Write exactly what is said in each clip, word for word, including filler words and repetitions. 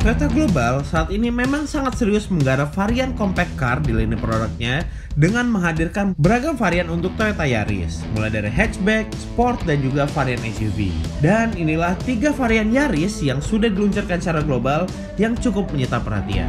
Toyota Global saat ini memang sangat serius menggarap varian compact car di lini produknya dengan menghadirkan beragam varian untuk Toyota Yaris, mulai dari hatchback, sport, dan juga varian S U V. Dan inilah tiga varian Yaris yang sudah diluncurkan secara global yang cukup menyita perhatian.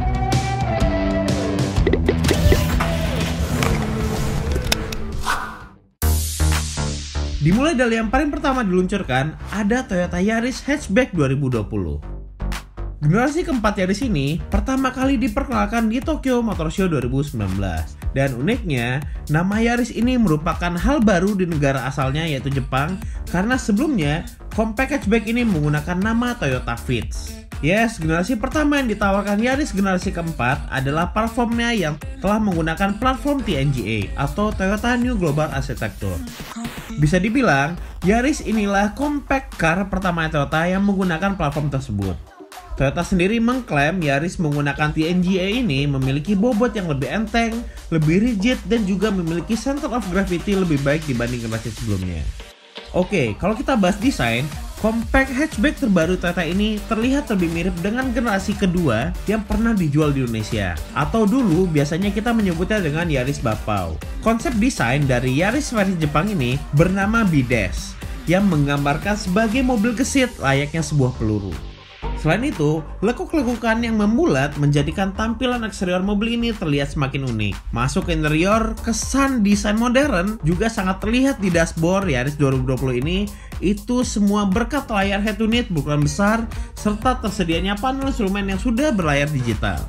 Dimulai dari yang paling pertama diluncurkan, ada Toyota Yaris Hatchback dua ribu dua puluh. Generasi keempat Yaris ini pertama kali diperkenalkan di Tokyo Motor Show dua ribu sembilan belas. Dan uniknya, nama Yaris ini merupakan hal baru di negara asalnya yaitu Jepang, karena sebelumnya compact hatchback ini menggunakan nama Toyota Vitz. Yes, generasi pertama yang ditawarkan Yaris generasi keempat adalah platformnya yang telah menggunakan platform T N G A atau Toyota New Global Architecture. Bisa dibilang, Yaris inilah compact car pertama Toyota yang menggunakan platform tersebut. Toyota sendiri mengklaim Yaris menggunakan T N G A ini memiliki bobot yang lebih enteng, lebih rigid, dan juga memiliki center of gravity lebih baik dibanding generasi sebelumnya. Oke, kalau kita bahas desain, compact hatchback terbaru Toyota ini terlihat lebih mirip dengan generasi kedua yang pernah dijual di Indonesia, atau dulu biasanya kita menyebutnya dengan Yaris Bapau. Konsep desain dari Yaris versi Jepang ini bernama B-Dash, yang menggambarkan sebagai mobil gesit layaknya sebuah peluru. Selain itu, lekuk-lekukan yang membulat menjadikan tampilan eksterior mobil ini terlihat semakin unik. Masuk ke interior, kesan desain modern juga sangat terlihat di dashboard Yaris dua ribu dua puluh ini. Itu semua berkat layar head unit berukuran besar, serta tersedianya panel instrumen yang sudah berlayar digital.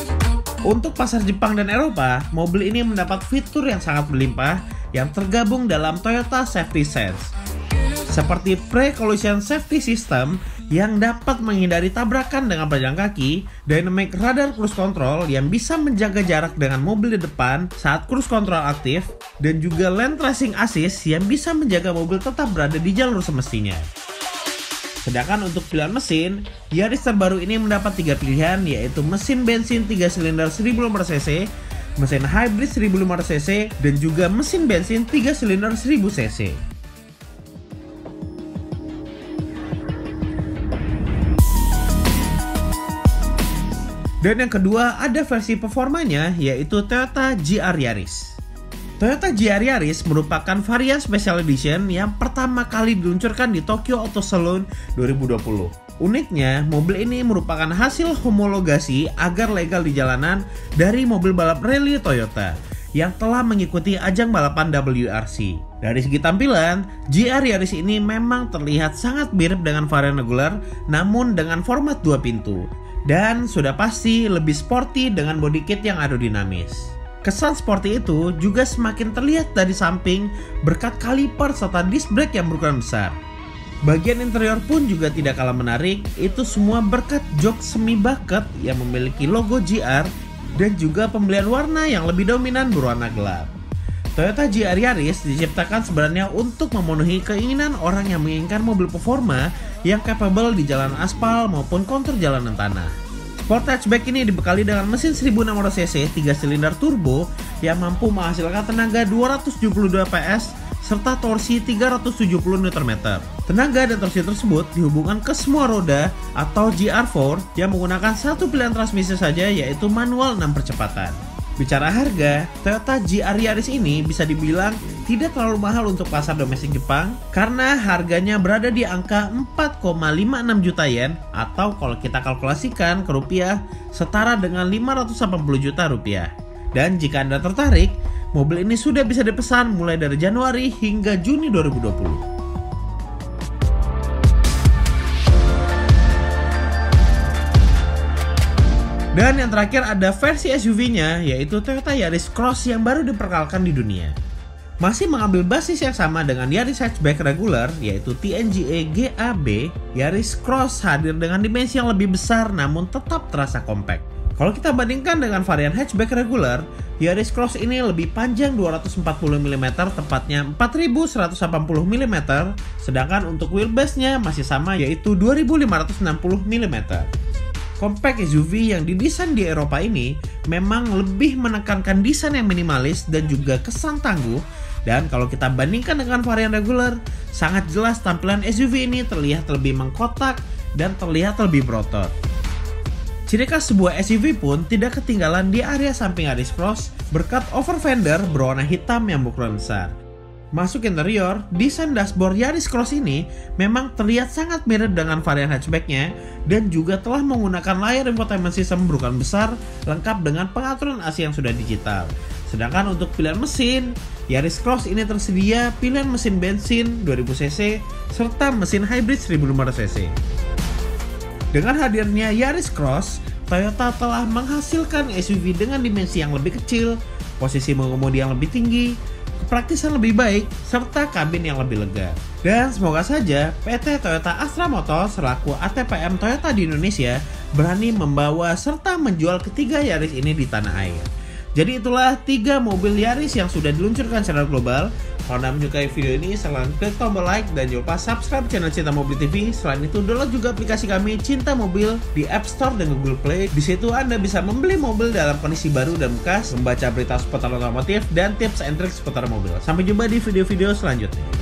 Untuk pasar Jepang dan Eropa, mobil ini mendapat fitur yang sangat berlimpah yang tergabung dalam Toyota Safety Sense, seperti Pre-Collision Safety System yang dapat menghindari tabrakan dengan pejalan kaki, Dynamic Radar Cruise Control yang bisa menjaga jarak dengan mobil di depan saat cruise control aktif, dan juga Lane Tracing Assist yang bisa menjaga mobil tetap berada di jalur semestinya. Sedangkan untuk pilihan mesin, Yaris terbaru ini mendapat tiga pilihan, yaitu mesin bensin tiga silinder seribu lima ratus cc, mesin hybrid seribu lima ratus cc, dan juga mesin bensin tiga silinder seribu cc. Dan yang kedua ada versi performanya, yaitu Toyota G R Yaris. Toyota G R Yaris merupakan varian Special Edition yang pertama kali diluncurkan di Tokyo Auto Salon dua ribu dua puluh. Uniknya, mobil ini merupakan hasil homologasi agar legal di jalanan dari mobil balap rally Toyota yang telah mengikuti ajang balapan W R C. Dari segi tampilan, G R Yaris ini memang terlihat sangat mirip dengan varian regular, namun dengan format dua pintu. Dan sudah pasti lebih sporty dengan body kit yang aerodinamis. Kesan sporty itu juga semakin terlihat dari samping berkat kaliper serta disc brake yang berukuran besar. Bagian interior pun juga tidak kalah menarik, itu semua berkat jok semi bucket yang memiliki logo G R dan juga pembelian warna yang lebih dominan berwarna gelap. Toyota G R Yaris diciptakan sebenarnya untuk memenuhi keinginan orang yang menginginkan mobil performa yang capable di jalan aspal maupun kontur jalanan tanah. Sport hatchback ini dibekali dengan mesin seribu enam ratus cc tiga silinder turbo yang mampu menghasilkan tenaga dua ratus tujuh puluh dua P S serta torsi tiga ratus tujuh puluh Newton meter. Tenaga dan torsi tersebut dihubungkan ke semua roda atau G R empat yang menggunakan satu pilihan transmisi saja, yaitu manual enam percepatan. Bicara harga, Toyota G R Yaris ini bisa dibilang tidak terlalu mahal untuk pasar domestik Jepang karena harganya berada di angka empat koma lima enam juta yen, atau kalau kita kalkulasikan ke rupiah setara dengan lima ratus delapan puluh juta rupiah. Dan jika Anda tertarik, mobil ini sudah bisa dipesan mulai dari Januari hingga Juni dua ribu dua puluh. Dan yang terakhir ada versi S U V-nya, yaitu Toyota Yaris Cross yang baru diperkenalkan di dunia. Masih mengambil basis yang sama dengan Yaris Hatchback regular, yaitu T N G A G A B, Yaris Cross hadir dengan dimensi yang lebih besar namun tetap terasa compact. Kalau kita bandingkan dengan varian hatchback regular, Yaris Cross ini lebih panjang dua ratus empat puluh milimeter, tepatnya empat ribu seratus delapan puluh milimeter, sedangkan untuk wheelbase-nya masih sama, yaitu dua ribu lima ratus enam puluh milimeter. Compact S U V yang didesain di Eropa ini memang lebih menekankan desain yang minimalis dan juga kesan tangguh, dan kalau kita bandingkan dengan varian regular, sangat jelas tampilan S U V ini terlihat lebih mengkotak dan terlihat lebih berotot. Ciri khas sebuah S U V pun tidak ketinggalan di area samping Yaris Cross berkat over fender berwarna hitam yang berukuran besar. Masuk interior, desain dashboard Yaris Cross ini memang terlihat sangat mirip dengan varian hatchbacknya dan juga telah menggunakan layar infotainment system berukuran besar lengkap dengan pengaturan A C yang sudah digital. Sedangkan untuk pilihan mesin, Yaris Cross ini tersedia pilihan mesin bensin dua ribu cc serta mesin hybrid seribu lima ratus cc. Dengan hadirnya Yaris Cross, Toyota telah menghasilkan S U V dengan dimensi yang lebih kecil, posisi mengemudi yang lebih tinggi, kepraktisan lebih baik, serta kabin yang lebih lega. Dan semoga saja P T Toyota Astra Motors selaku A T P M Toyota di Indonesia berani membawa serta menjual ketiga Yaris ini di tanah air. Jadi itulah tiga mobil Yaris yang sudah diluncurkan secara global. Kalau Anda menyukai video ini, silahkan klik tombol like dan jangan lupa subscribe channel Cinta Mobil T V. Selain itu, download juga aplikasi kami Cinta Mobil di App Store dan Google Play. Di situ Anda bisa membeli mobil dalam kondisi baru dan bekas, membaca berita seputar otomotif dan tips and trik seputar mobil. Sampai jumpa di video-video selanjutnya.